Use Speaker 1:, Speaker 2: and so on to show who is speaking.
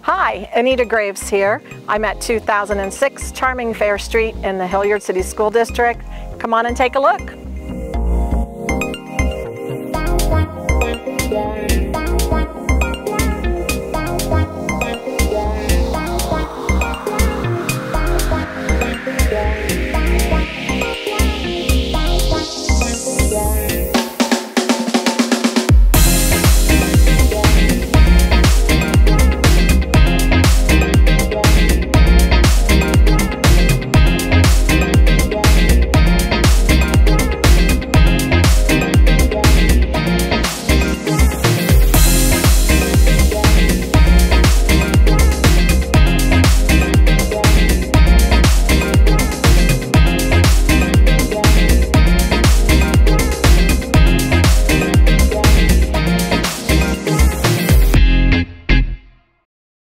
Speaker 1: Hi, Anita Graves here. I'm at 2006 Charmingfare Street in the Hilliard City School District. Come on and take a look.